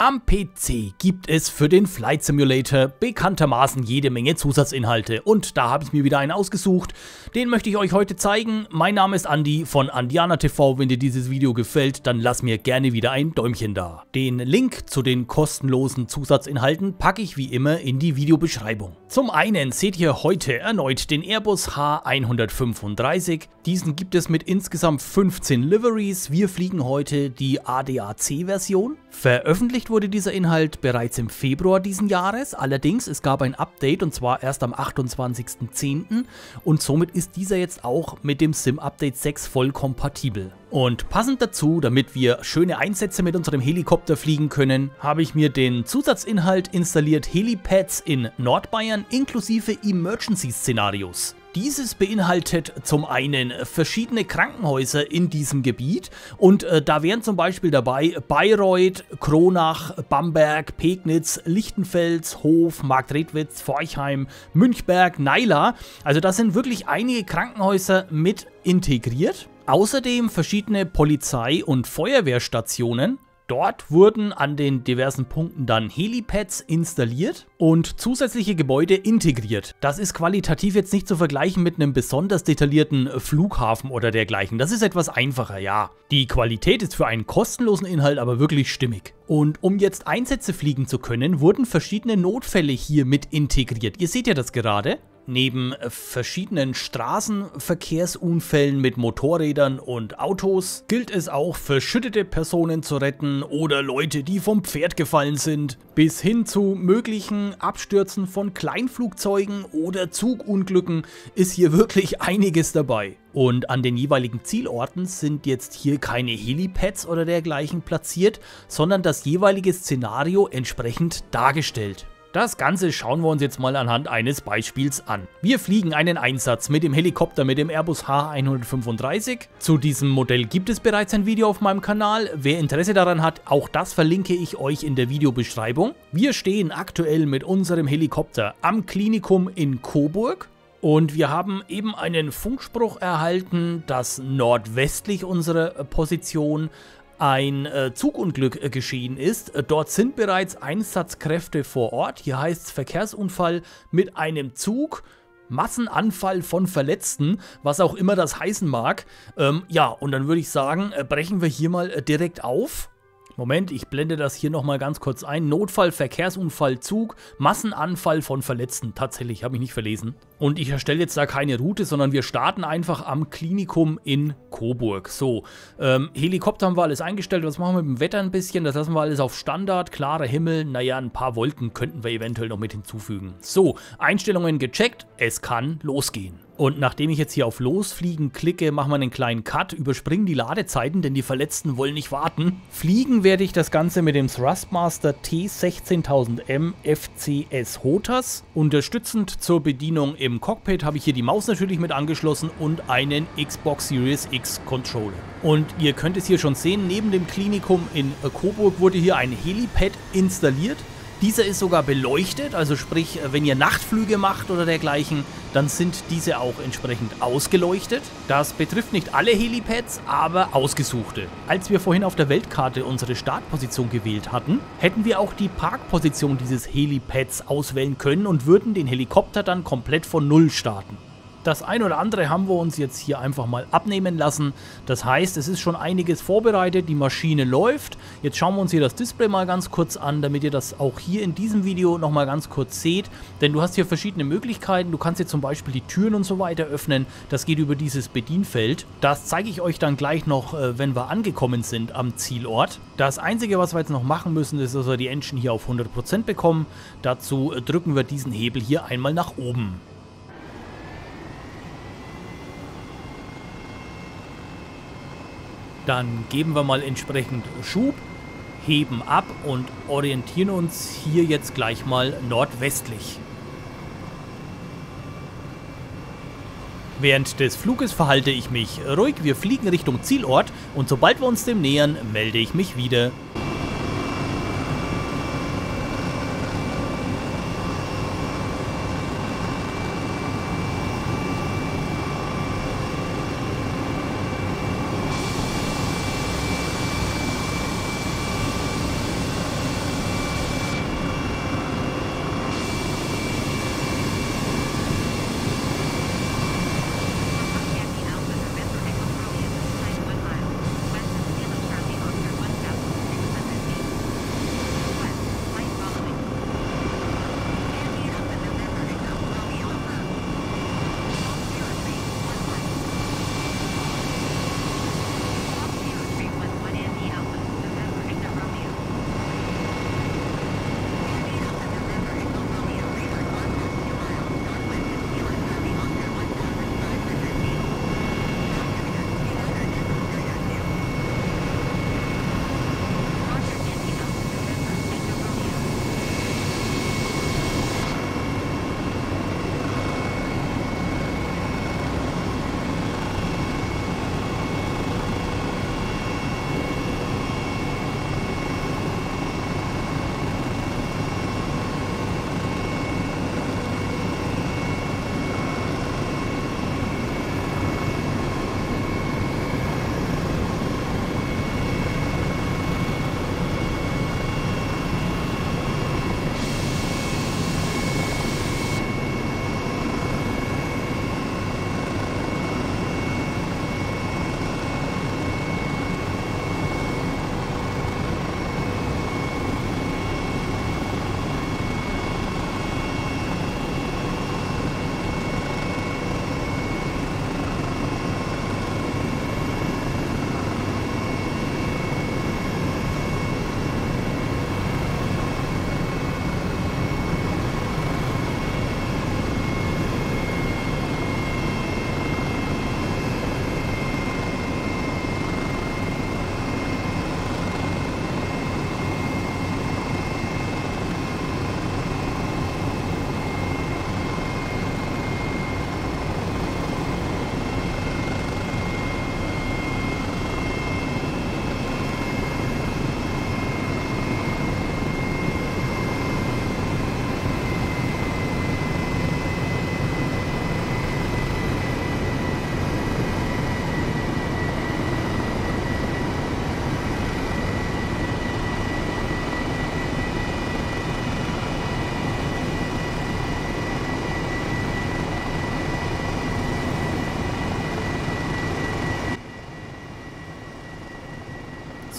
Am PC gibt es für den Flight Simulator bekanntermaßen jede Menge Zusatzinhalte und da habe ich mir wieder einen ausgesucht. Den möchte ich euch heute zeigen. Mein Name ist Andi von Andiana TV. Wenn dir dieses Video gefällt, dann lass mir gerne wieder ein Däumchen da. Den Link zu den kostenlosen Zusatzinhalten packe ich wie immer in die Videobeschreibung. Zum einen seht ihr heute erneut den Airbus H135. Diesen gibt es mit insgesamt 15 Liveries. Wir fliegen heute die ADAC-Version. Veröffentlicht wurde dieser Inhalt bereits im Februar diesen Jahres, allerdings es gab ein Update und zwar erst am 28.10. und somit ist dieser jetzt auch mit dem Sim-Update 6 voll kompatibel. Und passend dazu, damit wir schöne Einsätze mit unserem Helikopter fliegen können, habe ich mir den Zusatzinhalt installiert Helipads in Nordbayern inklusive Emergency-Szenarios. Dieses beinhaltet zum einen verschiedene Krankenhäuser in diesem Gebiet und da wären zum Beispiel dabei Bayreuth, Kronach, Bamberg, Pegnitz, Lichtenfels, Hof, Marktredwitz, Forchheim, Münchberg, Naila. Also da sind wirklich einige Krankenhäuser mit integriert. Außerdem verschiedene Polizei- und Feuerwehrstationen. Dort wurden an den diversen Punkten dann Helipads installiert und zusätzliche Gebäude integriert. Das ist qualitativ jetzt nicht zu vergleichen mit einem besonders detaillierten Flughafen oder dergleichen. Das ist etwas einfacher, ja. Die Qualität ist für einen kostenlosen Inhalt aber wirklich stimmig. Und um jetzt Einsätze fliegen zu können, wurden verschiedene Notfälle hier mit integriert. Ihr seht ja das gerade. Neben verschiedenen Straßenverkehrsunfällen mit Motorrädern und Autos gilt es auch, verschüttete Personen zu retten oder Leute, die vom Pferd gefallen sind, bis hin zu möglichen Abstürzen von Kleinflugzeugen oder Zugunglücken ist hier wirklich einiges dabei. Und an den jeweiligen Zielorten sind jetzt hier keine Helipads oder dergleichen platziert, sondern das jeweilige Szenario entsprechend dargestellt. Das Ganze schauen wir uns jetzt mal anhand eines Beispiels an. Wir fliegen einen Einsatz mit dem Helikopter mit dem Airbus H135. Zu diesem Modell gibt es bereits ein Video auf meinem Kanal. Wer Interesse daran hat, auch das verlinke ich euch in der Videobeschreibung. Wir stehen aktuell mit unserem Helikopter am Klinikum in Coburg. Und wir haben eben einen Funkspruch erhalten, dass nordwestlich unserer Position ein Zugunglück geschehen ist. Dort sind bereits Einsatzkräfte vor Ort. Hier heißt es Verkehrsunfall mit einem Zug, Massenanfall von Verletzten, was auch immer das heißen mag. Ja, und dann würde ich sagen, brechen wir hier mal direkt auf. Moment, ich blende das hier nochmal ganz kurz ein. Notfall, Verkehrsunfall, Zug, Massenanfall von Verletzten. Tatsächlich, habe ich nicht verlesen. Und ich erstelle jetzt da keine Route, sondern wir starten einfach am Klinikum in Coburg. So, Helikopter haben wir alles eingestellt. Was machen wir mit dem Wetter ein bisschen? Das lassen wir alles auf Standard, klarer Himmel. Naja, ein paar Wolken könnten wir eventuell noch mit hinzufügen. So, Einstellungen gecheckt. Es kann losgehen. Und nachdem ich jetzt hier auf Losfliegen klicke, machen wir einen kleinen Cut, überspringen die Ladezeiten, denn die Verletzten wollen nicht warten. Fliegen werde ich das Ganze mit dem Thrustmaster T16000M FCS HOTAS. Unterstützend zur Bedienung im Cockpit habe ich hier die Maus natürlich mit angeschlossen und einen Xbox Series X Controller. Und ihr könnt es hier schon sehen, neben dem Klinikum in Coburg wurde hier ein Helipad installiert. Dieser ist sogar beleuchtet, also sprich, wenn ihr Nachtflüge macht oder dergleichen, dann sind diese auch entsprechend ausgeleuchtet. Das betrifft nicht alle Helipads, aber ausgesuchte. Als wir vorhin auf der Weltkarte unsere Startposition gewählt hatten, hätten wir auch die Parkposition dieses Helipads auswählen können und würden den Helikopter dann komplett von Null starten. Das ein oder andere haben wir uns jetzt hier einfach mal abnehmen lassen. Das heißt, es ist schon einiges vorbereitet, die Maschine läuft. Jetzt schauen wir uns hier das Display mal ganz kurz an, damit ihr das auch hier in diesem Video nochmal ganz kurz seht. Denn du hast hier verschiedene Möglichkeiten. Du kannst hier zum Beispiel die Türen und so weiter öffnen. Das geht über dieses Bedienfeld. Das zeige ich euch dann gleich noch, wenn wir angekommen sind am Zielort. Das Einzige, was wir jetzt noch machen müssen, ist, dass wir die Engine hier auf 100% bekommen. Dazu drücken wir diesen Hebel hier einmal nach oben. Dann geben wir mal entsprechend Schub, heben ab und orientieren uns hier jetzt gleich mal nordwestlich. Während des Fluges verhalte ich mich ruhig, wir fliegen Richtung Zielort und sobald wir uns dem nähern, melde ich mich wieder.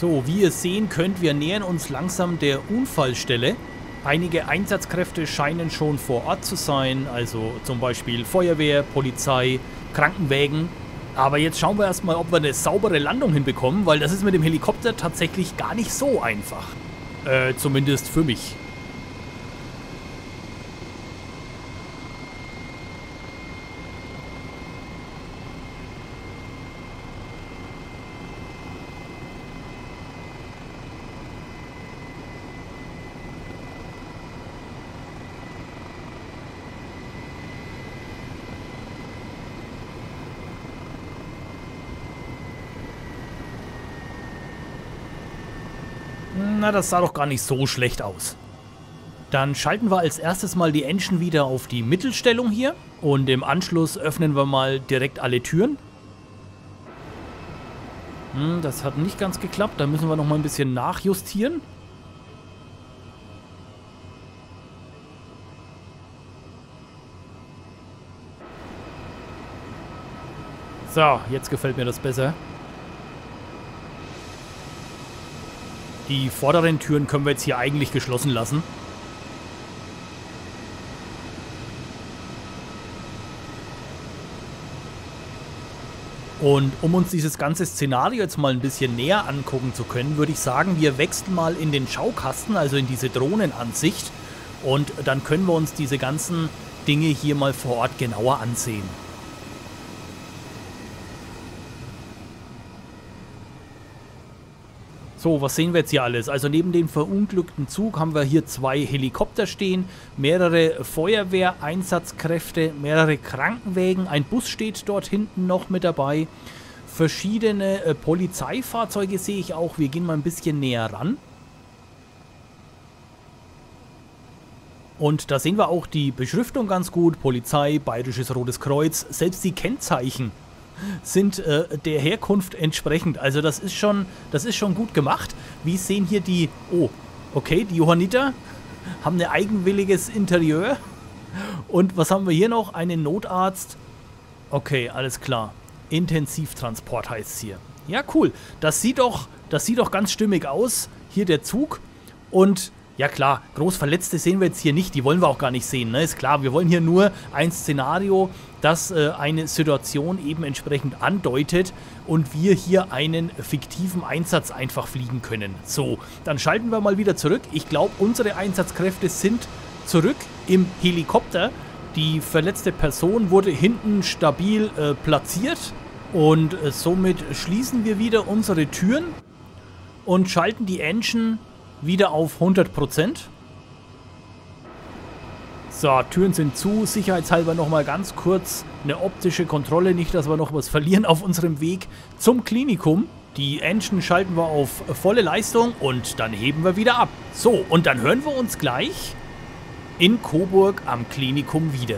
So, wie ihr sehen könnt, wir nähern uns langsam der Unfallstelle. Einige Einsatzkräfte scheinen schon vor Ort zu sein, also zum Beispiel Feuerwehr, Polizei, Krankenwägen. Aber jetzt schauen wir erstmal, ob wir eine saubere Landung hinbekommen, weil das ist mit dem Helikopter tatsächlich gar nicht so einfach. Zumindest für mich. Na, das sah doch gar nicht so schlecht aus. Dann schalten wir als erstes mal die Engine wieder auf die Mittelstellung hier. Und im Anschluss öffnen wir mal direkt alle Türen. Das hat nicht ganz geklappt. Da müssen wir noch mal ein bisschen nachjustieren. So, jetzt gefällt mir das besser. Die vorderen Türen können wir jetzt hier eigentlich geschlossen lassen. Und um uns dieses ganze Szenario jetzt mal ein bisschen näher angucken zu können, würde ich sagen, wir wechseln mal in den Schaukasten, also in diese Drohnenansicht. Und dann können wir uns diese ganzen Dinge hier mal vor Ort genauer ansehen. So, was sehen wir jetzt hier alles? Also neben dem verunglückten Zug haben wir hier 2 Helikopter stehen, mehrere Feuerwehreinsatzkräfte, mehrere Krankenwägen, ein Bus steht dort hinten noch mit dabei, verschiedene Polizeifahrzeuge sehe ich auch. Wir gehen mal ein bisschen näher ran. Und da sehen wir auch die Beschriftung ganz gut, Polizei, Bayerisches Rotes Kreuz, selbst die Kennzeichen sind der Herkunft entsprechend. Also das ist schon gut gemacht. Wie sehen hier die... Oh, okay, die Johanniter haben ein eigenwilliges Interieur. Und was haben wir hier noch? Einen Notarzt. Okay, alles klar. Intensivtransport heißt es hier. Ja, cool. Das sieht doch ganz stimmig aus. Hier der Zug. Und... ja klar, Großverletzte sehen wir jetzt hier nicht, die wollen wir auch gar nicht sehen, ne? Ist klar, wir wollen hier nur ein Szenario, das eine Situation eben entsprechend andeutet und wir hier einen fiktiven Einsatz einfach fliegen können. So, dann schalten wir mal wieder zurück. Ich glaube, unsere Einsatzkräfte sind zurück im Helikopter. Die verletzte Person wurde hinten stabil platziert und somit schließen wir wieder unsere Türen und schalten die Engine wieder auf 100%. So, Türen sind zu. Sicherheitshalber nochmal ganz kurz eine optische Kontrolle. Nicht, dass wir noch was verlieren auf unserem Weg zum Klinikum. Die Engine schalten wir auf volle Leistung und dann heben wir wieder ab. So, und dann hören wir uns gleich in Coburg am Klinikum wieder.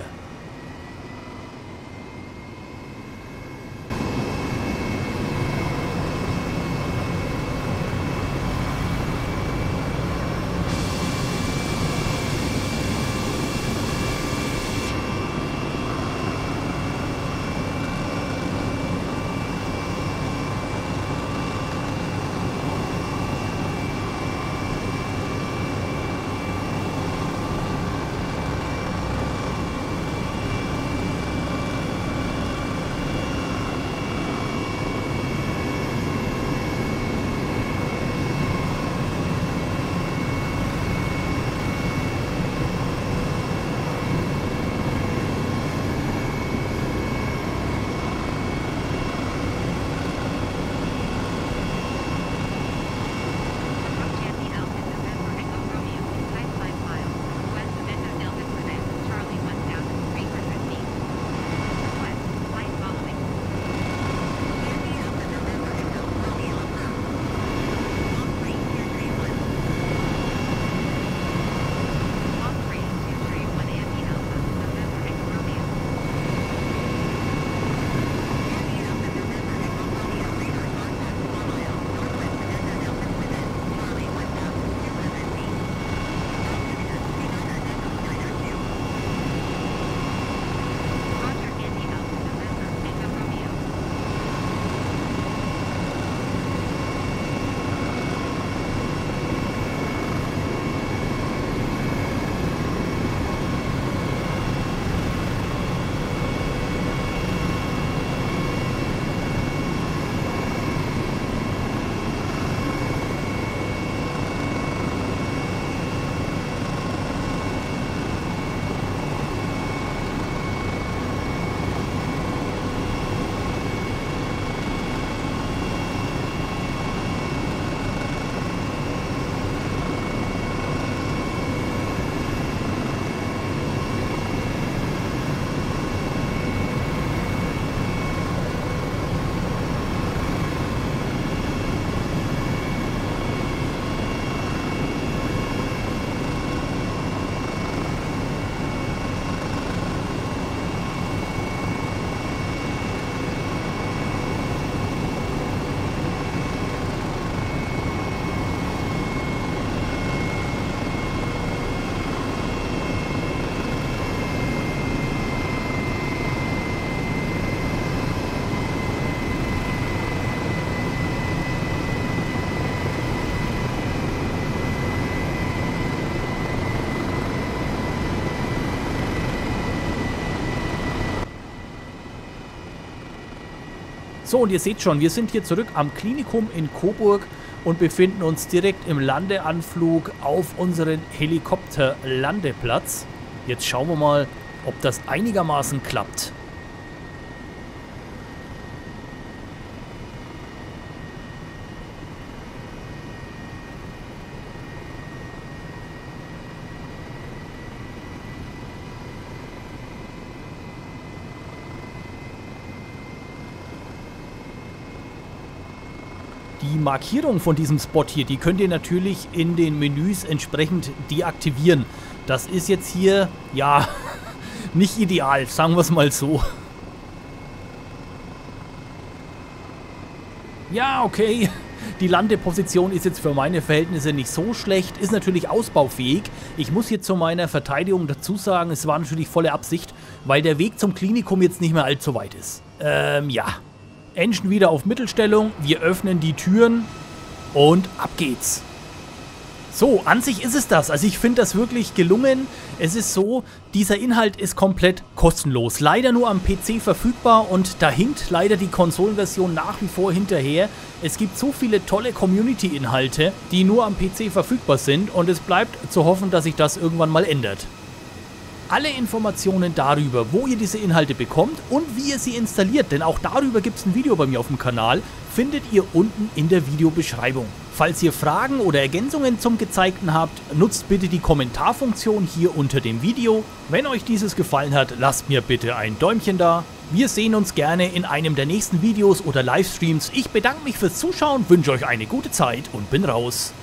So, und ihr seht schon, wir sind hier zurück am Klinikum in Coburg und befinden uns direkt im Landeanflug auf unseren Helikopterlandeplatz. Jetzt schauen wir mal, ob das einigermaßen klappt. Die Markierung von diesem Spot hier, die könnt ihr natürlich in den Menüs entsprechend deaktivieren. Das ist jetzt hier, ja, nicht ideal, sagen wir es mal so. Ja, okay, die Landeposition ist jetzt für meine Verhältnisse nicht so schlecht, ist natürlich ausbaufähig. Ich muss hier zu meiner Verteidigung dazu sagen, es war natürlich volle Absicht, weil der Weg zum Klinikum jetzt nicht mehr allzu weit ist. Ja. Engine wieder auf Mittelstellung, wir öffnen die Türen und ab geht's. So, an sich ist es das. Also ich finde das wirklich gelungen. Es ist so, dieser Inhalt ist komplett kostenlos. Leider nur am PC verfügbar und da hinkt leider die Konsolenversion nach wie vor hinterher. Es gibt so viele tolle Community-Inhalte, die nur am PC verfügbar sind und es bleibt zu hoffen, dass sich das irgendwann mal ändert. Alle Informationen darüber, wo ihr diese Inhalte bekommt und wie ihr sie installiert, denn auch darüber gibt es ein Video bei mir auf dem Kanal, findet ihr unten in der Videobeschreibung. Falls ihr Fragen oder Ergänzungen zum Gezeigten habt, nutzt bitte die Kommentarfunktion hier unter dem Video. Wenn euch dieses gefallen hat, lasst mir bitte ein Däumchen da. Wir sehen uns gerne in einem der nächsten Videos oder Livestreams. Ich bedanke mich fürs Zuschauen, wünsche euch eine gute Zeit und bin raus.